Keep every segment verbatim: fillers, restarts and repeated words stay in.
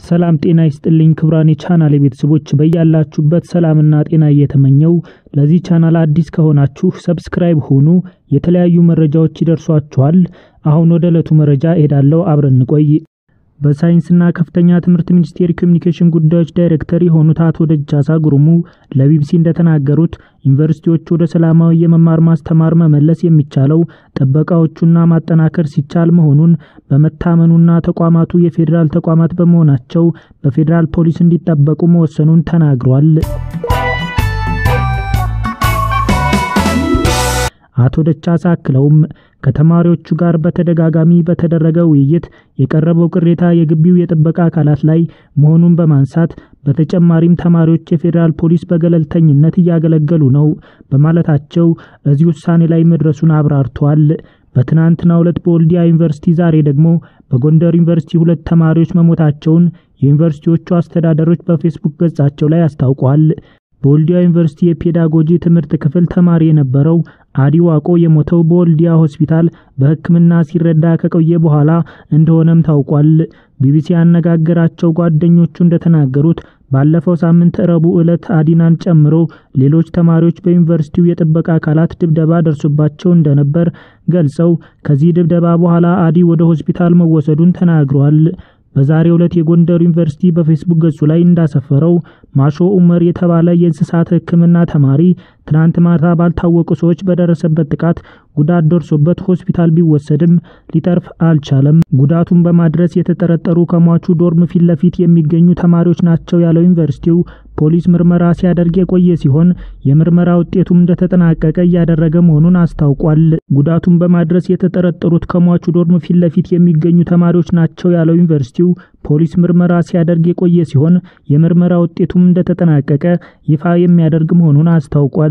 ሰላም ጤና ይስጥልኝ ክብራን የቻናሌ ቤተሰቦች በያላችሁበት ሰላምና ጤና እየተመኘው ለዚህ ቻናል አዲስ ከሆናችሁ ሰብስክራይብ ሆኑ የተለያዩ መረጃዎች ይደርሷችኋል። አሁን ወደ ዕለቱ መረጃ እሄዳለሁ አብረን እንቆይ። በሳይንስና ከፍተኛ ትምህርት ሚኒስቴር ኮሚኒኬሽን ጉዳዮች ዳይሬክተር የሆኑት አቶ ደቻሳ ጉርሙ ለቢቢሲ እንደተናገሩት ዩኒቨርሲቲዎች ወደ ሰላማዊ የመማር ማስተማር መመለስ የሚቻለው ጥበቃዎቹና ማጠናከር ሲቻል መሆኑን በመታመኑና ተቋማቱ የፌደራል ተቋማት በመሆናቸው በፌደራል ፖሊስ እንዲጠበቁ መወሰኑን ተናግሯል። አቶ ደቻሳ አክለውም ከተማሪዎቹ ጋር በተደጋጋሚ በተደረገ ውይይት የቀረበው ቅሬታ የግቢው የጥበቃ አካላት ላይ መሆኑን በማንሳት በተጨማሪም ተማሪዎች የፌደራል ፖሊስ በገለልተኝነት እያገለገሉ ነው በማለታቸው እዚህ ውሳኔ ላይ መድረሱን አብራርተዋል። በትናንትናው ዕለት በወልዲያ ዩኒቨርሲቲ ዛሬ ደግሞ በጎንደር ዩኒቨርሲቲ ሁለት ተማሪዎች መሞታቸውን የዩኒቨርሲቲዎቹ አስተዳደሮች በፌስቡክ ገጻቸው ላይ አስታውቀዋል። በወልዲያ ዩኒቨርሲቲ የፔዳጎጂ ትምህርት ክፍል ተማሪ የነበረው አዲዋቆ የሞተው በወልዲያ ሆስፒታል በሕክምና ሲረዳ ከቆየ በኋላ እንደሆነም ታውቋል። ቢቢሲ ያነጋገራቸው ጓደኞቹ እንደተናገሩት ባለፈው ሳምንት ረቡዕ ዕለት አዲናን ጨምሮ ሌሎች ተማሪዎች በዩኒቨርሲቲው የጥበቃ አካላት ድብደባ ደርሶባቸው እንደነበር ገልጸው ከዚህ ድብደባ በኋላ አዲ ወደ ሆስፒታል መወሰዱን ተናግረዋል። በዛሬው ዕለት የጎንደር ዩኒቨርሲቲ በፌስቡክ ገጹ ላይ እንዳሰፈረው ማሾ ኡመር የተባለ የእንስሳት ሕክምና ተማሪ ትናንት ማታ ባልታወቁ ሰዎች በደረሰበት ጥቃት ጉዳት ደርሶበት ሆስፒታል ቢወሰድም ሊተርፍ አልቻለም። ጉዳቱን በማድረስ የተጠረጠሩ ከሟቹ ዶርም ፊት ለፊት የሚገኙ ተማሪዎች ናቸው ያለው ዩኒቨርሲቲው ፖሊስ ምርመራ ሲያደርግ የቆየ ሲሆን የምርመራ ውጤቱም እንደተጠናቀቀ እያደረገ መሆኑን አስታውቋል። ጉዳቱን በማድረስ የተጠረጠሩት ከሟቹ ዶርም ፊት ለፊት የሚገኙ ተማሪዎች ናቸው ያለው ዩኒቨርሲቲው ፖሊስ ምርመራ ሲያደርግ የቆየ ሲሆን የምርመራ ውጤቱም እንደተጠናቀቀ ይፋ የሚያደርግ መሆኑን አስታውቋል።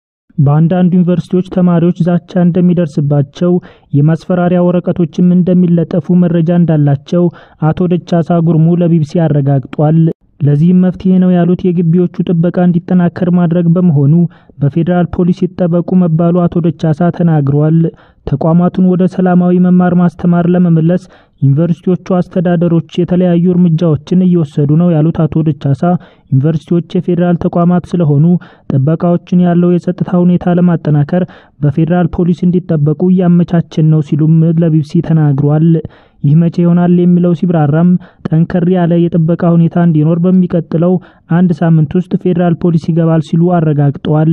በአንዳንድ ዩኒቨርሲቲዎች ተማሪዎች ዛቻ እንደሚደርስባቸው የማስፈራሪያ ወረቀቶችም እንደሚለጠፉ መረጃ እንዳላቸው አቶ ደቻሳ ጉርሙ ለቢቢሲ አረጋግጧል። ለዚህም መፍትሄ ነው ያሉት የግቢዎቹ ጥበቃ እንዲጠናከር ማድረግ በመሆኑ በፌደራል ፖሊስ ይጠበቁ መባሉ አቶ ደቻሳ ተናግረዋል። ተቋማቱን ወደ ሰላማዊ መማር ማስተማር ለመመለስ ዩኒቨርሲቲዎቹ አስተዳደሮች የተለያዩ እርምጃዎችን እየወሰዱ ነው ያሉት አቶ ደቻሳ ዩኒቨርሲቲዎች የፌደራል ተቋማት ስለሆኑ ጥበቃዎችን ያለው የጸጥታ ሁኔታ ለማጠናከር በፌደራል ፖሊስ እንዲጠበቁ ያመቻቸን ነው ሲሉም ለቢቢሲ ተናግረዋል። ይህ መቼ ይሆናል የሚለው ሲብራራም ጠንከር ያለ የጥበቃ ሁኔታ እንዲኖር በሚቀጥለው አንድ ሳምንት ውስጥ ፌደራል ፖሊስ ይገባል ሲሉ አረጋግጠዋል።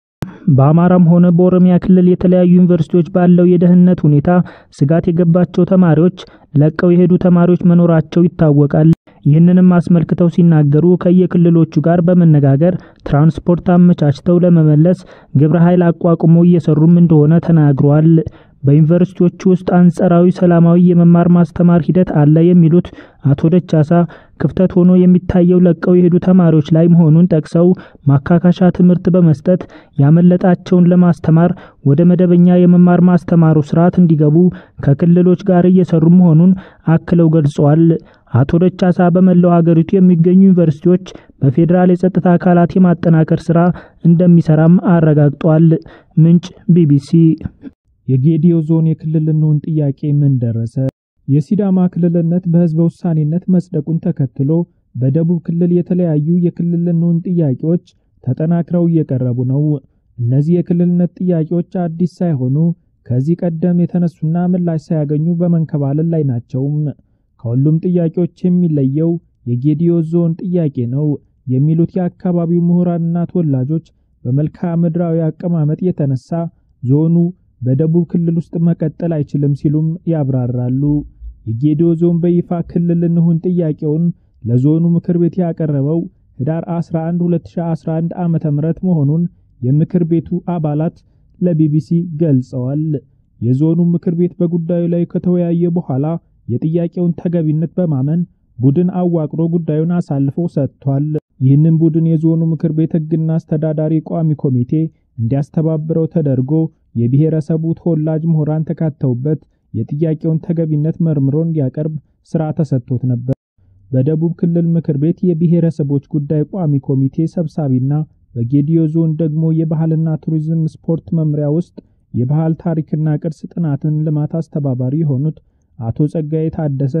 በአማራም ሆነ በኦሮሚያ ክልል የተለያዩ ዩኒቨርሲቲዎች ባለው የደህንነት ሁኔታ ስጋት የገባቸው ተማሪዎች ለቀው የሄዱ ተማሪዎች መኖራቸው ይታወቃል። ይህንንም አስመልክተው ሲናገሩ ከየክልሎቹ ጋር በመነጋገር ትራንስፖርት አመቻችተው ለመመለስ ግብረ ኃይል አቋቁሞ እየሰሩም እንደሆነ ተናግረዋል። በዩኒቨርሲቲዎቹ ውስጥ አንጸራዊ ሰላማዊ የመማር ማስተማር ሂደት አለ የሚሉት አቶ ደቻሳ ክፍተት ሆኖ የሚታየው ለቀው የሄዱ ተማሪዎች ላይ መሆኑን ጠቅሰው ማካካሻ ትምህርት በመስጠት ያመለጣቸውን ለማስተማር ወደ መደበኛ የመማር ማስተማሩ ስርዓት እንዲገቡ ከክልሎች ጋር እየሰሩ መሆኑን አክለው ገልጸዋል። አቶ ደቻሳ በመላው ሀገሪቱ የሚገኙ ዩኒቨርሲቲዎች በፌደራል የጸጥታ አካላት የማጠናከር ስራ እንደሚሰራም አረጋግጠዋል። ምንጭ ቢቢሲ። የጌዲዮ ዞን የክልልነቱን ጥያቄ ምን ደረሰ? የሲዳማ ክልልነት በህዝብ ውሳኔነት መጽደቁን ተከትሎ በደቡብ ክልል የተለያዩ የክልልነቱን ጥያቄዎች ተጠናክረው እየቀረቡ ነው። እነዚህ የክልልነት ጥያቄዎች አዲስ ሳይሆኑ ከዚህ ቀደም የተነሱና ምላሽ ሳያገኙ በመንከባለል ላይ ናቸው። ከሁሉም ጥያቄዎች የሚለየው የጌዲዮ ዞን ጥያቄ ነው የሚሉት የአካባቢው ምሁራንና ተወላጆች በመልክዓ ምድራዊ አቀማመጥ የተነሳ ዞኑ በደቡብ ክልል ውስጥ መቀጠል አይችልም ሲሉም ያብራራሉ። የጌዲዮ ዞን በይፋ ክልልነቱን ጥያቄውን ለዞኑ ምክር ቤት ያቀረበው ህዳር አስራ አንድ ሁለት ሺህ አስራ አንድ ዓመተ ምህረት መሆኑን የምክር ቤቱ አባላት ለቢቢሲ ገልጸዋል። የዞኑ ምክር ቤት በጉዳዩ ላይ ከተወያየ በኋላ የጥያቄውን ተገቢነት በማመን ቡድን አዋቅሮ ጉዳዩን አሳልፎ ሰጥቷል። ይህንን ቡድን የዞኑ ምክር ቤት ህግና አስተዳዳሪ ቋሚ ኮሚቴ እንዲያስተባብረው ተደርጎ የብሔረሰቡ ተወላጅ ምሁራን ተካተውበት የጥያቄውን ተገቢነት መርምሮ እንዲያቀርብ ስራ ተሰጥቶት ነበር። በደቡብ ክልል ምክር ቤት የብሔረሰቦች ጉዳይ ቋሚ ኮሚቴ ሰብሳቢና በጌዲዮ ዞን ደግሞ የባህልና ቱሪዝም ስፖርት መምሪያ ውስጥ የባህል ታሪክና ቅርስ ጥናትን ልማት አስተባባሪ የሆኑት አቶ ጸጋዬ ታደሰን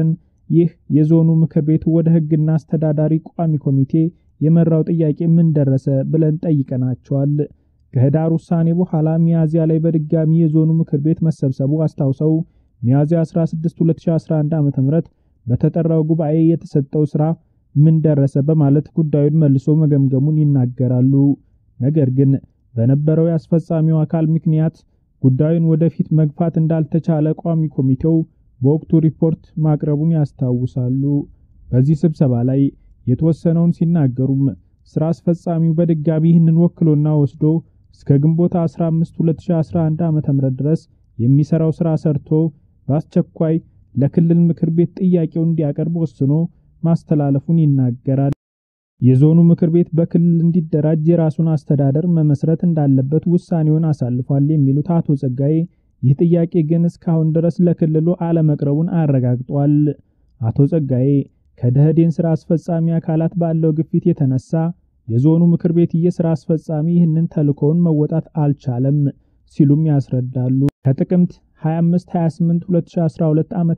ይህ የዞኑ ምክር ቤቱ ወደ ህግና አስተዳዳሪ ቋሚ ኮሚቴ የመራው ጥያቄ ምን ደረሰ ብለን ጠይቀናቸዋል። ከህዳር ውሳኔ በኋላ ሚያዝያ ላይ በድጋሚ የዞኑ ምክር ቤት መሰብሰቡ አስታውሰው ሚያዝያ አስራ ስድስት ሁለት ሺህ አስራ አንድ ዓ.ም በተጠራው ጉባኤ የተሰጠው ስራ ምን ደረሰ በማለት ጉዳዩን መልሶ መገምገሙን ይናገራሉ። ነገር ግን በነበረው ያስፈጻሚው አካል ምክንያት ጉዳዩን ወደፊት መግፋት እንዳልተቻለ ቋሚ ኮሚቴው በወቅቱ ሪፖርት ማቅረቡን ያስታውሳሉ። በዚህ ስብሰባ ላይ የተወሰነውን ሲናገሩም ስራ አስፈጻሚው በድጋሚ ይህንን ወክሎና ወስዶ እስከ ግንቦት አስራ አምስት ሁለት ሺህ አስራ አንድ ዓ.ም ድረስ የሚሰራው ስራ ሰርቶ በአስቸኳይ ለክልል ምክር ቤት ጥያቄው እንዲያቀርብ ወስኖ ማስተላለፉን ይናገራል። የዞኑ ምክር ቤት በክልል እንዲደራጅ የራሱን አስተዳደር መመስረት እንዳለበት ውሳኔውን አሳልፏል የሚሉት አቶ ጸጋዬ ይህ ጥያቄ ግን እስካሁን ድረስ ለክልሉ አለመቅረቡን አረጋግጧል። አቶ ጸጋዬ ከደህዴን ስራ አስፈጻሚ አካላት ባለው ግፊት የተነሳ የዞኑ ምክር ቤት የስራ አስፈጻሚ ይህንን ተልእኮውን መወጣት አልቻለም ሲሉም ያስረዳሉ። ከጥቅምት ሃያ አምስት ሃያ ስምንት ሁለት ሺህ አስራ ሁለት ዓ.ም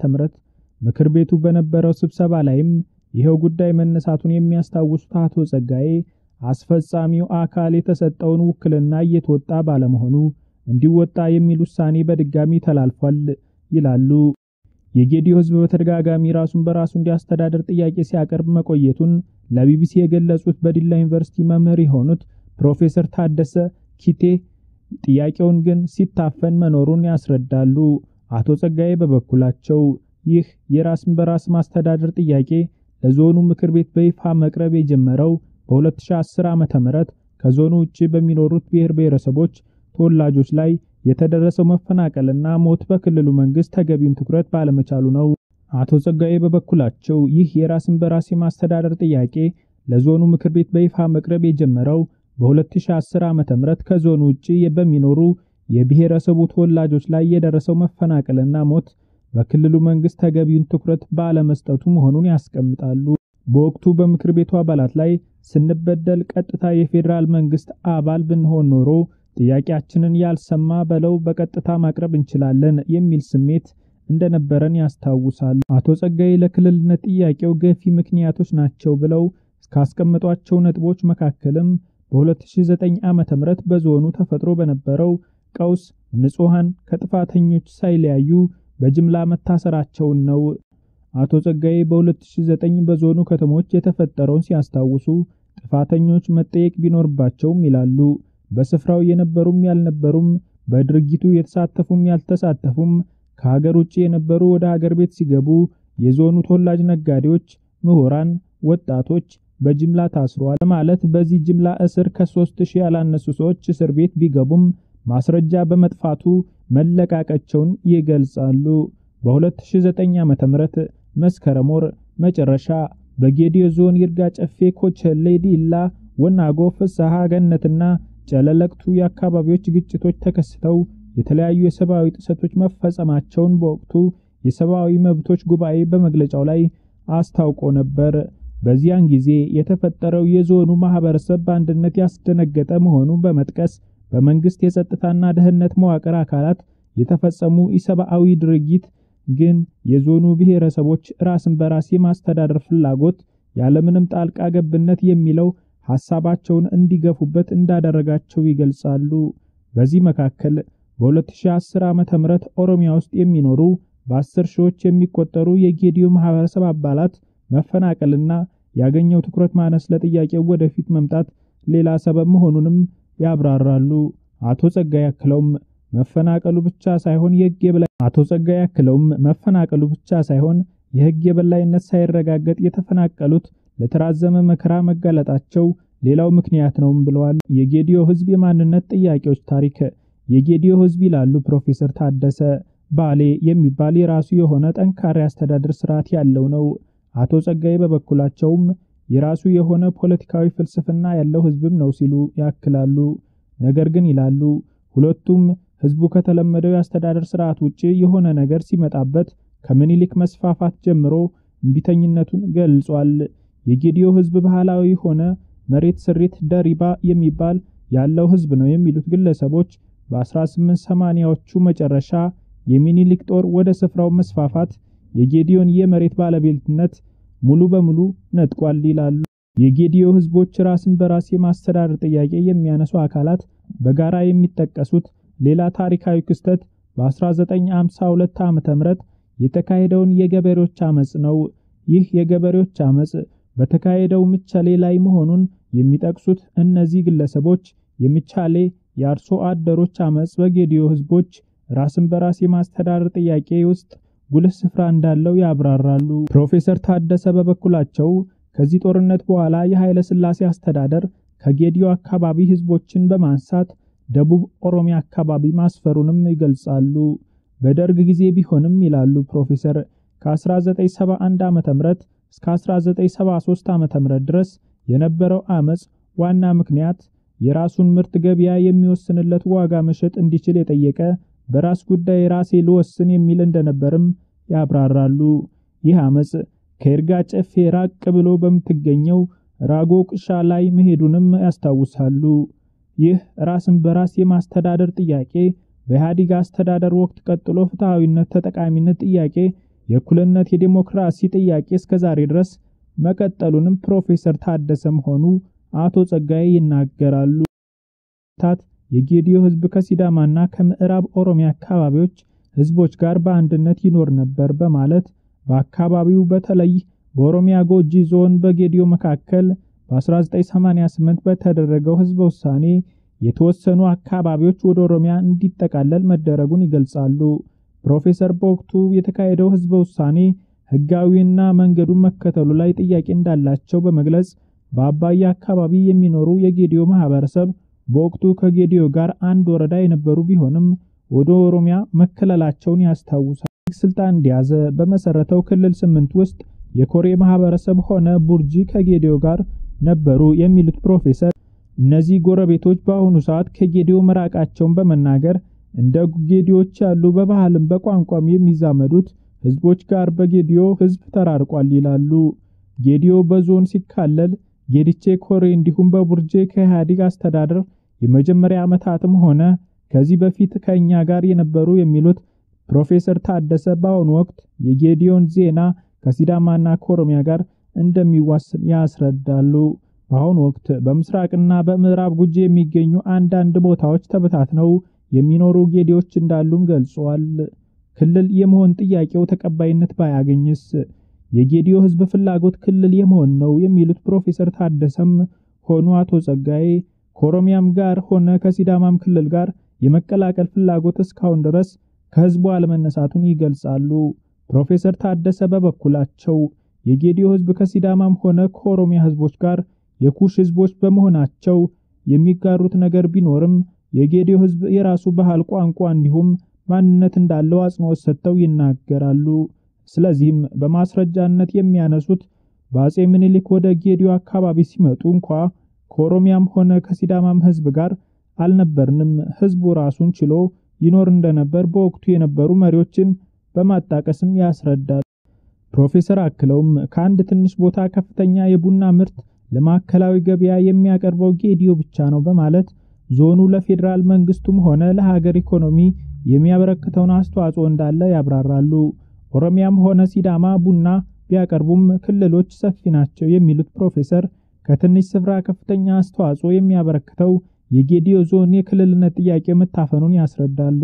ምክር ቤቱ በነበረው ስብሰባ ላይም ይሄው ጉዳይ መነሳቱን የሚያስታውሱት አቶ ጸጋዬ አስፈጻሚው አካል የተሰጠውን ውክልና እየተወጣ ባለመሆኑ እንዲወጣ የሚል ውሳኔ በድጋሚ ተላልፏል ይላሉ። የጌዲዮ ህዝብ በተደጋጋሚ ራሱን በራሱ እንዲያስተዳደር ጥያቄ ሲያቀርብ መቆየቱን ለቢቢሲ የገለጹት በዲላ ዩኒቨርሲቲ መምህር የሆኑት ፕሮፌሰር ታደሰ ኪቴ ጥያቄውን ግን ሲታፈን መኖሩን ያስረዳሉ። አቶ ጸጋዬ በበኩላቸው ይህ የራስን በራስ ማስተዳደር ጥያቄ ለዞኑ ምክር ቤት በይፋ መቅረብ የጀመረው በሁለት ሺህ አስር ዓመተ ምህረት ከዞኑ ውጪ በሚኖሩት ብሔር ብሔረሰቦች ተወላጆች ላይ የተደረሰው መፈናቀልና ሞት በክልሉ መንግስት ተገቢውን ትኩረት ባለመቻሉ ነው። አቶ ጸጋዬ በበኩላቸው ይህ የራስን በራስ ማስተዳደር ጥያቄ ለዞኑ ምክር ቤት በይፋ መቅረብ የጀመረው በሁለት ሺህ አስር ዓመተ ምህረት ከዞኑ ውጪ በሚኖሩ የብሔረሰቡ ተወላጆች ላይ የደረሰው መፈናቀልና ሞት በክልሉ መንግስት ተገቢውን ትኩረት ባለመስጠቱ መሆኑን ያስቀምጣሉ። በወቅቱ በምክር ቤቱ አባላት ላይ ስንበደል ቀጥታ የፌደራል መንግስት አባል ብንሆን ኖሮ ጥያቄያችንን ያልሰማ በለው በቀጥታ ማቅረብ እንችላለን የሚል ስሜት እንደነበረን ያስታውሳሉ። አቶ ጸጋዬ ለክልልነት ጥያቄው ገፊ ምክንያቶች ናቸው ብለው ካስቀመጧቸው ነጥቦች መካከልም በሁለት ሺህ ዘጠኝ ዓመተ ምህረት በዞኑ ተፈጥሮ በነበረው ቀውስ ንጹሃን ከጥፋተኞች ሳይለያዩ በጅምላ መታሰራቸውን ነው። አቶ ጸጋዬ በሁለት ሺህ ዘጠኝ በዞኑ ከተሞች የተፈጠረውን ሲያስታውሱ ጥፋተኞች መጠየቅ ቢኖርባቸውም ይላሉ በስፍራው የነበሩም ያልነበሩም በድርጊቱ የተሳተፉም ያልተሳተፉም ከሀገር ውጪ የነበሩ ወደ ሀገር ቤት ሲገቡ የዞኑ ተወላጅ ነጋዴዎች፣ ምሁራን፣ ወጣቶች በጅምላ ታስረዋል ማለት በዚህ ጅምላ እስር ከሶስት ሺህ ያላነሱ ሰዎች እስር ቤት ቢገቡም ማስረጃ በመጥፋቱ መለቃቀቸውን ይገልጻሉ። በሁለት ሺህ ዘጠኝ ዓመተ ምህረት መስከረም ወር መጨረሻ በጌዲዮ ዞን ይርጋ ጨፌ፣ ኮቸሌ፣ ዲላ፣ ወናጎ፣ ፍስሐ ገነትና ጨለለቅቱ የአካባቢዎች ግጭቶች ተከስተው የተለያዩ የሰብአዊ ጥሰቶች መፈጸማቸውን በወቅቱ የሰብአዊ መብቶች ጉባኤ በመግለጫው ላይ አስታውቆ ነበር። በዚያን ጊዜ የተፈጠረው የዞኑ ማህበረሰብ በአንድነት ያስደነገጠ መሆኑን በመጥቀስ በመንግስት የጸጥታና ደህንነት መዋቅር አካላት የተፈጸሙ ኢሰብአዊ ድርጊት ግን የዞኑ ብሔረሰቦች ራስን በራስ የማስተዳደር ፍላጎት ያለምንም ጣልቃ ገብነት የሚለው ሐሳባቸውን እንዲገፉበት እንዳደረጋቸው ይገልጻሉ። በዚህ መካከል በሁለት ሺህ አስር ዓመተ ምህረት ኦሮሚያ ውስጥ የሚኖሩ በአስር ሺዎች የሚቆጠሩ የጌዲዮ ማህበረሰብ አባላት መፈናቀልና ያገኘው ትኩረት ማነስ ለጥያቄው ወደፊት መምጣት ሌላ ሰበብ መሆኑንም ያብራራሉ። አቶ ጸጋዬ ያክለውም መፈናቀሉ ብቻ ሳይሆን የህግ የበላይ አቶ ጸጋዬ ያክለውም መፈናቀሉ ብቻ ሳይሆን የህግ የበላይነት ሳይረጋገጥ የተፈናቀሉት ለተራዘመ መከራ መጋለጣቸው ሌላው ምክንያት ነው ብለዋል። የጌዲዮ ህዝብ የማንነት ጥያቄዎች ታሪክ የጌዲዮ ህዝብ ይላሉ ፕሮፌሰር ታደሰ ባሌ የሚባል የራሱ የሆነ ጠንካራ አስተዳደር ስርዓት ያለው ነው። አቶ ጸጋዬ በበኩላቸውም የራሱ የሆነ ፖለቲካዊ ፍልስፍና ያለው ህዝብም ነው ሲሉ ያክላሉ። ነገር ግን ይላሉ ሁለቱም ህዝቡ ከተለመደው የአስተዳደር ስርዓት ውጪ የሆነ ነገር ሲመጣበት ከምኒልክ መስፋፋት ጀምሮ እንቢተኝነቱን ገልጿል። የጌዲዮ ህዝብ ባህላዊ ሆነ መሬት ስሪት ደሪባ የሚባል ያለው ህዝብ ነው የሚሉት ግለሰቦች በ1880ዎቹ መጨረሻ የሚኒሊክ ጦር ወደ ስፍራው መስፋፋት የጌዲዮን የመሬት ባለቤትነት ሙሉ በሙሉ ነጥቋል ይላሉ። የጌዲዮ ህዝቦች ራስን በራስ የማስተዳደር ጥያቄ የሚያነሱ አካላት በጋራ የሚጠቀሱት ሌላ ታሪካዊ ክስተት በ1952 ዓመተ ምህረት የተካሄደውን የገበሬዎች አመጽ ነው። ይህ የገበሬዎች አመጽ በተካሄደው ምቻሌ ላይ መሆኑን የሚጠቅሱት እነዚህ ግለሰቦች የምቻሌ የአርሶ አደሮች አመጽ በጌዲዮ ህዝቦች ራስን በራስ የማስተዳደር ጥያቄ ውስጥ ጉልህ ስፍራ እንዳለው ያብራራሉ። ፕሮፌሰር ታደሰ በበኩላቸው ከዚህ ጦርነት በኋላ የኃይለ ሥላሴ አስተዳደር ከጌዲዮ አካባቢ ህዝቦችን በማንሳት ደቡብ ኦሮሚያ አካባቢ ማስፈሩንም ይገልጻሉ። በደርግ ጊዜ ቢሆንም ይላሉ ፕሮፌሰር ከ1971 ዓመተ ምህረት እስከ አስራ ዘጠኝ ሰባ ሶስት ዓመተ ምህረት ድረስ የነበረው አመጽ ዋና ምክንያት የራሱን ምርት ገበያ የሚወስንለት ዋጋ መሸጥ እንዲችል የጠየቀ በራስ ጉዳይ ራሴ ልወስን የሚል እንደነበርም ያብራራሉ። ይህ አመጽ ከይርጋ ጨፌ ራቅ ብሎ በምትገኘው ራጎ ቅሻ ላይ መሄዱንም ያስታውሳሉ። ይህ ራስን በራስ የማስተዳደር ጥያቄ በኢህአዴግ አስተዳደር ወቅት ቀጥሎ ፍትሃዊነት፣ ተጠቃሚነት ጥያቄ፣ የእኩልነት፣ የዲሞክራሲ ጥያቄ እስከዛሬ ድረስ መቀጠሉንም ፕሮፌሰር ታደሰም ሆኑ አቶ ጸጋዬ ይናገራሉ። ታት የጌዲዮ ህዝብ ከሲዳማና ከምዕራብ ኦሮሚያ አካባቢዎች ህዝቦች ጋር በአንድነት ይኖር ነበር በማለት በአካባቢው በተለይ በኦሮሚያ ጎጂ ዞን በጌዲዮ መካከል በ1988 በተደረገው ህዝብ ውሳኔ የተወሰኑ አካባቢዎች ወደ ኦሮሚያ እንዲጠቃለል መደረጉን ይገልጻሉ። ፕሮፌሰር በወቅቱ የተካሄደው ህዝብ ውሳኔ ህጋዊና መንገዱን መከተሉ ላይ ጥያቄ እንዳላቸው በመግለጽ በአባያ አካባቢ የሚኖሩ የጌዲዮ ማህበረሰብ በወቅቱ ከጌዲዮ ጋር አንድ ወረዳ የነበሩ ቢሆንም ወደ ኦሮሚያ መከለላቸውን ያስታውሳል። ስልጣን እንዲያዘ በመሰረተው ክልል ስምንት ውስጥ የኮሬ ማህበረሰብ ሆነ ቡርጂ ከጌዲዮ ጋር ነበሩ የሚሉት ፕሮፌሰር እነዚህ ጎረቤቶች በአሁኑ ሰዓት ከጌዲዮ መራቃቸውን በመናገር እንደ ጌዲዮች ያሉ በባህልም በቋንቋም የሚዛመዱት ህዝቦች ጋር በጌዲዮ ህዝብ ተራርቋል ይላሉ። ጌዲዮ በዞን ሲካለል ጌዲቼ፣ ኮሬ እንዲሁም በቡርጄ ከኢህአዴግ አስተዳደር የመጀመሪያ ዓመታትም ሆነ ከዚህ በፊት ከኛ ጋር የነበሩ የሚሉት ፕሮፌሰር ታደሰ በአሁኑ ወቅት የጌዲዮን ዜና ከሲዳማና ከኦሮሚያ ጋር እንደሚዋሰን ያስረዳሉ። በአሁኑ ወቅት በምስራቅና በምዕራብ ጉጂ የሚገኙ አንዳንድ ቦታዎች ተበታትነው የሚኖሩ ጌዲዮች እንዳሉም ገልጸዋል። ክልል የመሆን ጥያቄው ተቀባይነት ባያገኝስ የጌዲዮ ህዝብ ፍላጎት ክልል የመሆን ነው የሚሉት ፕሮፌሰር ታደሰም ሆኑ አቶ ጸጋዬ ከኦሮሚያም ጋር ሆነ ከሲዳማም ክልል ጋር የመቀላቀል ፍላጎት እስካሁን ድረስ ከህዝቡ አለመነሳቱን ይገልጻሉ። ፕሮፌሰር ታደሰ በበኩላቸው የጌዲዮ ህዝብ ከሲዳማም ሆነ ከኦሮሚያ ህዝቦች ጋር የኩሽ ህዝቦች በመሆናቸው የሚጋሩት ነገር ቢኖርም የጌዲዮ ህዝብ የራሱ ባህል፣ ቋንቋ እንዲሁም ማንነት እንዳለው አጽንኦት ሰጥተው ይናገራሉ። ስለዚህም በማስረጃነት የሚያነሱት በአጼ ምኒልክ ወደ ጌዲዮ አካባቢ ሲመጡ እንኳ ከኦሮሚያም ሆነ ከሲዳማም ህዝብ ጋር አልነበርንም፣ ህዝቡ ራሱን ችሎ ይኖር እንደነበር በወቅቱ የነበሩ መሪዎችን በማጣቀስም ያስረዳል። ፕሮፌሰር አክለውም ከአንድ ትንሽ ቦታ ከፍተኛ የቡና ምርት ለማዕከላዊ ገበያ የሚያቀርበው ጌዲዮ ብቻ ነው በማለት ዞኑ ለፌዴራል መንግስቱም ሆነ ለሀገር ኢኮኖሚ የሚያበረክተውን አስተዋጽኦ እንዳለ ያብራራሉ። ኦሮሚያም ሆነ ሲዳማ ቡና ቢያቀርቡም ክልሎች ሰፊ ናቸው የሚሉት ፕሮፌሰር ከትንሽ ስፍራ ከፍተኛ አስተዋጽኦ የሚያበረክተው የጌዲዮ ዞን የክልልነት ጥያቄ መታፈኑን ያስረዳሉ።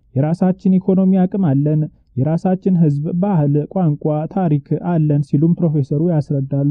የራሳችን ኢኮኖሚ አቅም አለን፣ የራሳችን ህዝብ፣ ባህል፣ ቋንቋ፣ ታሪክ አለን ሲሉም ፕሮፌሰሩ ያስረዳሉ።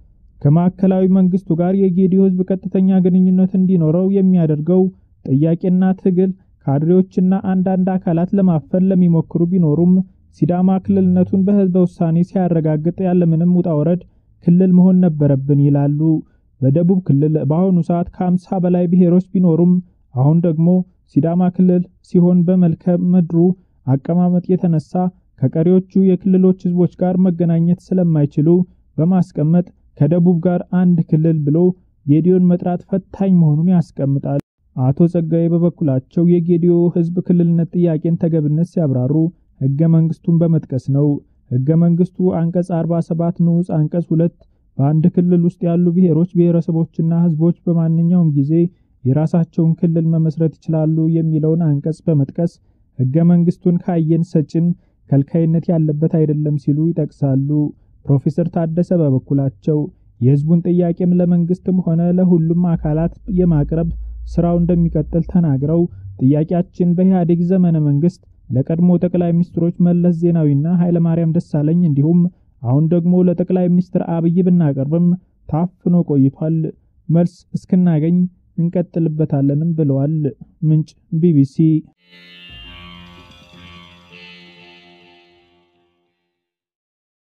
ከማዕከላዊ መንግስቱ ጋር የጌዲዮ ህዝብ ቀጥተኛ ግንኙነት እንዲኖረው የሚያደርገው ጥያቄና ትግል ካድሬዎችና አንዳንድ አካላት ለማፈን ለሚሞክሩ ቢኖሩም ሲዳማ ክልልነቱን በህዝብ ውሳኔ ሲያረጋግጥ ያለምንም ውጣ ወረድ ክልል መሆን ነበረብን ይላሉ። በደቡብ ክልል በአሁኑ ሰዓት ከአምሳ በላይ ብሔሮች ቢኖሩም አሁን ደግሞ ሲዳማ ክልል ሲሆን በመልከ ምድሩ አቀማመጥ የተነሳ ከቀሪዎቹ የክልሎች ህዝቦች ጋር መገናኘት ስለማይችሉ በማስቀመጥ ከደቡብ ጋር አንድ ክልል ብሎ ጌዲዮን መጥራት ፈታኝ መሆኑን ያስቀምጣል። አቶ ጸጋዬ በበኩላቸው የጌዲዮ ህዝብ ክልልነት ጥያቄን ተገብነት ሲያብራሩ ህገ መንግስቱን በመጥቀስ ነው። ህገ መንግስቱ አንቀጽ አርባ ሰባት ንዑስ አንቀጽ ሁለት በአንድ ክልል ውስጥ ያሉ ብሔሮች፣ ብሔረሰቦችና ህዝቦች በማንኛውም ጊዜ የራሳቸውን ክልል መመስረት ይችላሉ የሚለውን አንቀጽ በመጥቀስ ህገ መንግስቱን ካየን ሰጭን ከልካይነት ያለበት አይደለም ሲሉ ይጠቅሳሉ። ፕሮፌሰር ታደሰ በበኩላቸው የህዝቡን ጥያቄም ለመንግስትም ሆነ ለሁሉም አካላት የማቅረብ ስራው እንደሚቀጥል ተናግረው ጥያቄያችን በኢህአዴግ ዘመነ መንግስት ለቀድሞ ጠቅላይ ሚኒስትሮች መለስ ዜናዊና ኃይለማርያም ደሳለኝ እንዲሁም አሁን ደግሞ ለጠቅላይ ሚኒስትር አብይ ብናቀርብም ታፍኖ ቆይቷል። መልስ እስክናገኝ እንቀጥልበታለንም ብለዋል። ምንጭ ቢቢሲ